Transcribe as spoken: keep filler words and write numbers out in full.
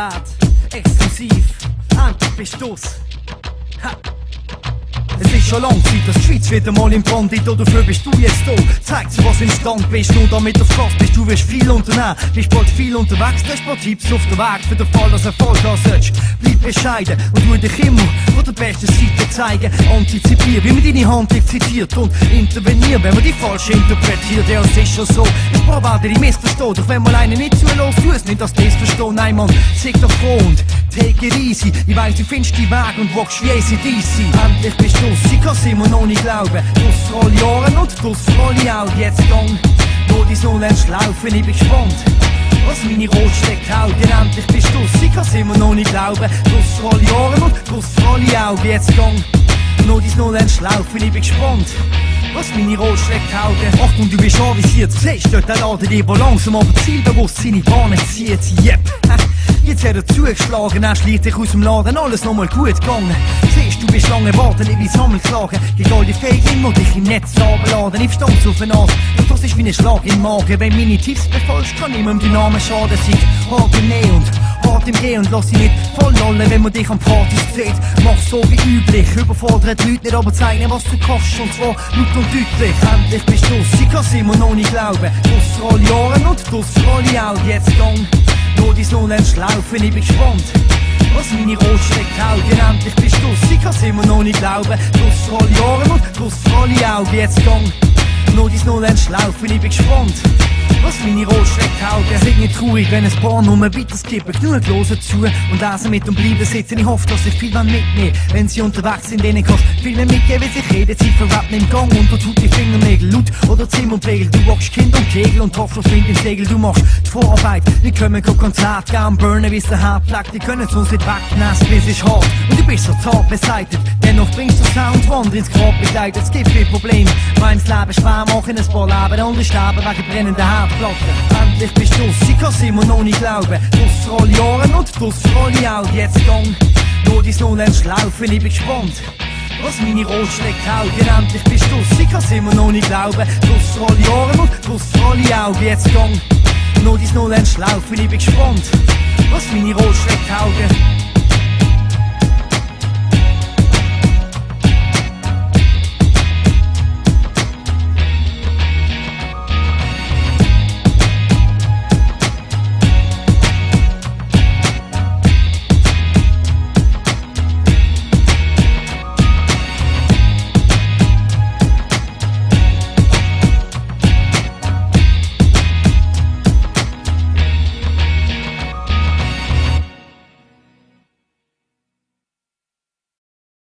Privat, exklusiv, Antibestoß. Ha. Es ist schon lang Zeit, dass die Schweiz wieder mal im Brand ist. Dafür bist du jetzt da. Zeig dir, was im Stand bist. Nur damit du Gas bist, du wirst viel unternehmen. Bist bald viel unterwegs, du hast bald Tipps auf der Weg. Für den Fall, dass Erfolg haben sollst. Bleib bescheiden und tu dich immer von der besten Seite zeigen. Antizipier, wie man deine Hand zitiert. Und intervenier, wenn man die falsch interpretiert. Ja, es ist schon so. Ich probiere die missverstehen. Doch wenn mal einer nicht zulässt, tu es nicht, dass das verstehen. Nein, Mann, sag doch froh und take it easy. Ich weiss, du findest die Weg und walkst wie A C D C. Endlich bist du, sie kann's immer noch nicht glauben. Das für alle Jahre und das für alle auch. Jetzt gang, wo die Sonne lernst laufen, ich bin gespannt, was meine Rotstrecke haut. Ja, endlich bist du, sie kann's immer noch nicht glauben. Das für alle Jahre und das für alle auch. Jetzt gang, wo die Sonne lernst laufen, ich bin gespannt, was meine Rotstrecke haut. Achtung, du bist avisiert, siehst dort der Laden, der langsam aber zielbewusst seine Bahnen zieht. Yep. Jetzt hat er zugeschlagen, er schleicht dich aus dem Laden, alles nochmal gut gegangen. Siehst du, bist lange warten, ich will Sammelklagen. Gegen all die Feiglinge und dich im Netz runterladen. Ich verstand auf den Art, doch das ist wie ein Schlag im Magen. Wenn meine Tipps befolgst, kann niemandem die Namen schaden. Seid hart im Näh und hart im Gehen und lass dich nicht voll rollen, wenn man dich an Partys sieht. Mach so wie üblich, überfordert Leute nicht, aber zeigen, was du kannst, und zwar laut und deutlich. Endlich bist du, sie kann's immer noch nicht glauben. Das für alle Jahre und das für alle auch. Jetzt gang, wo die Sonne lernst laufen, ich bin gespannt, was meine Rotstrecke haut. Ja, endlich bist du, sie kann's immer noch nicht glauben. Das für alle Jahre und das für alle Augen. Jetzt gang, wo die Sonne lernst laufen, ich bin gespannt, was meine Rotstrecke haut. Es ist nicht traurig, wenn ein paar Nummern weiter skippen. Genug hören zu und lesen mit und bleiben sitzen. Ich hoffe, dass sich viel mitnehmen. Wenn sie unterwegs sind, denen kannst du viel mehr mitgeben, wie sich reden. Sie verraten im Gang und du tut die Fingernägel laut oder Zimmer und Pegel. Du wachst Kind und Kegel und hoffst auf Wind im Segel. Du machst die Vorarbeit, wir können kein Konzert gehen, burnen, wie es der Herd plagt. Die können uns nicht wegnehmen, bis ist hart und du bist so zart beseitigt. Dennoch bringst du Sound, Wander ins Grab begleitet. Es gibt viel Probleme, meins Leben schwer machen, ein paar Leben, andere sterben wegen brennender Herdplatten. Endlich bist du, sie kann's immer noch nicht glauben. Das für alle Jahre und das für alle auch. Jetzt gang, wo die Sonne lernst laufen, ich bin gespannt, was meine Rotstrecke haut. Ja, endlich bist du, sie kann's immer noch nicht glauben. Das für alle Jahre und das für alle auch. Jetzt gang, wo die Sonne lernst laufen, ich bin gespannt, was meine Rotstrecke haut.